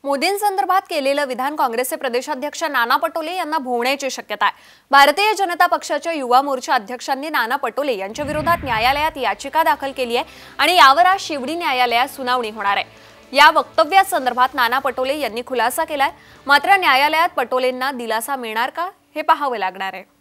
मोदींसंदर्भात केलेलं विधान काँग्रेसचे प्रदेशाध्यक्ष नाना पटोले यांना भोवण्याची शक्यता आहे। भारतीय जनता पक्षाच्या युवा मोर्चा अध्यक्षांनी नाना पटोले यांच्या विरोधात न्यायालयात याचिका दाखल केली आहे आणि यावर आज शिवडी न्यायालयात सुनावणी होणार आहे। या वक्तव्यासंदर्भात नाना पटोले यांनी खुलासा केलाय, मात्र न्यायालयात पटोलेंना दिलासा मिळणार का हे पाहावे लागणार आहे।